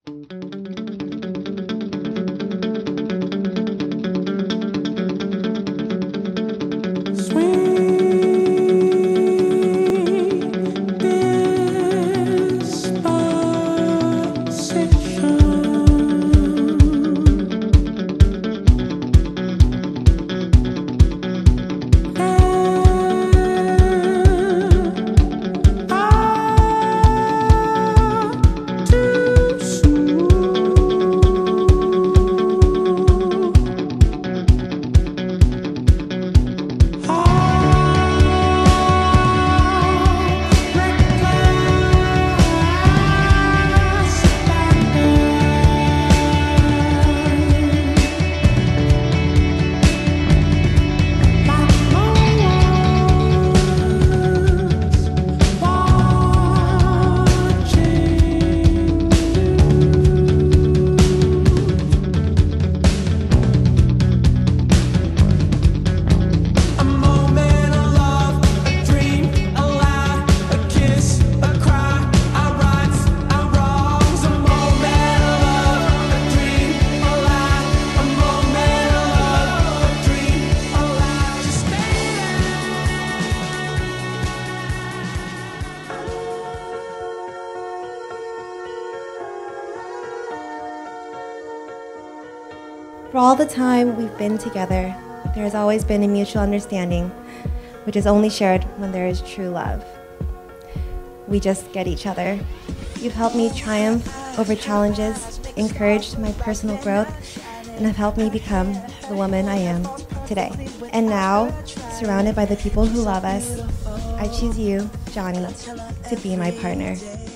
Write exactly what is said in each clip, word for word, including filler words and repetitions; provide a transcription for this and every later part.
For all the time we've been together, there has always been a mutual understanding, which is only shared when there is true love. We just get each other. You've helped me triumph over challenges, encouraged my personal growth, and have helped me become the woman I am today. And now, surrounded by the people who love us, I choose you, Johnny, to be my partner.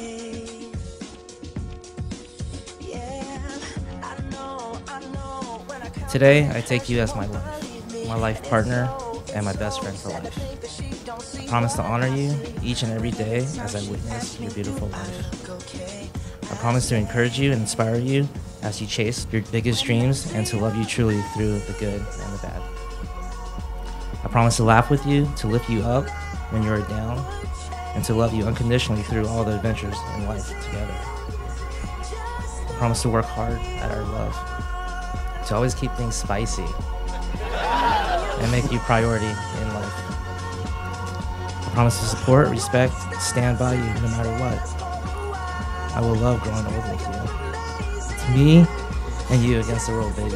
Today, I take you as my life, my life partner, and my best friend for life. I promise to honor you each and every day as I witness your beautiful life. I promise to encourage you and inspire you as you chase your biggest dreams and to love you truly through the good and the bad. I promise to laugh with you, to lift you up when you are down, and to love you unconditionally through all the adventures in life together. I promise to work hard at our love, to always keep things spicy and make you priority in life. I promise to support, respect, stand by you no matter what. I will love growing old with you. It's me and you against the world, baby.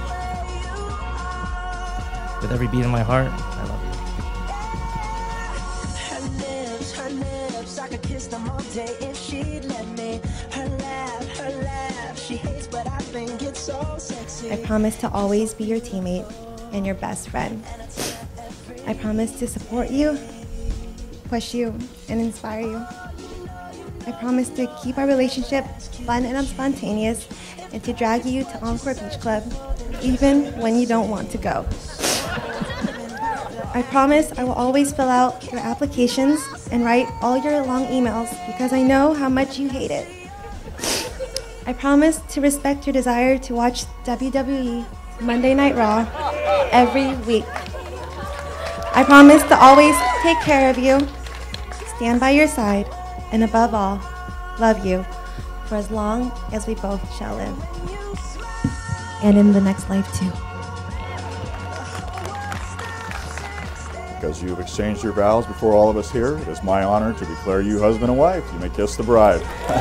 With every beat in my heart, I love you. Her lips, her lips, I could kiss them all day if she'd let me. Her laugh, her laugh, she hates but I think it's so sexy. I promise to always be your teammate and your best friend. I promise to support you, push you, and inspire you. I promise to keep our relationship fun and spontaneous and to drag you to Encore Beach Club, even when you don't want to go. I promise I will always fill out your applications and write all your long emails because I know how much you hate it. I promise to respect your desire to watch W W E Monday Night Raw every week. I promise to always take care of you, stand by your side, and above all, love you for as long as we both shall live. And in the next life too. Because you have exchanged your vows before all of us here, it is my honor to declare you husband and wife. You may kiss the bride.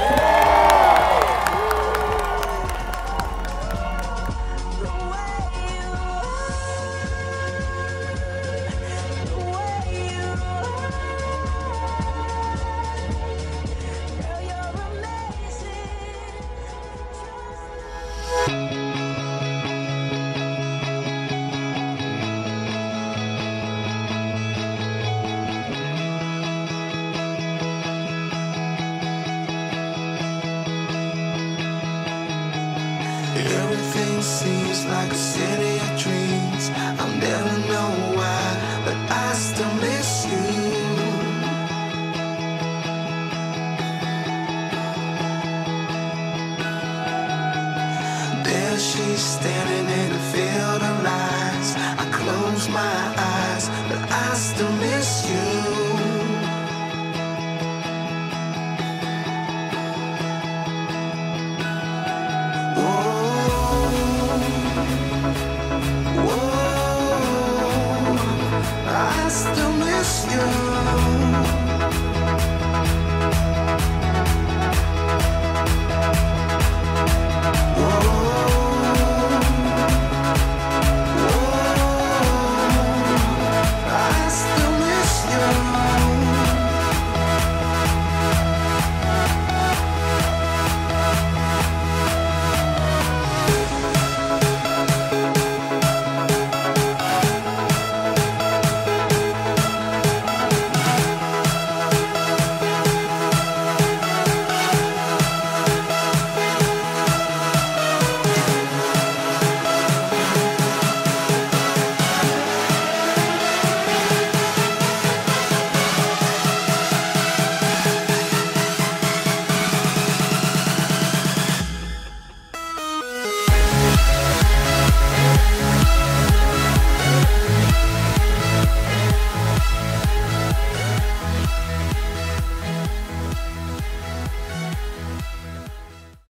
Everything seems like a city of dreams. I'll never know why, but I still miss you. There she's standing in a field of lights. I close my eyes, but I still miss you.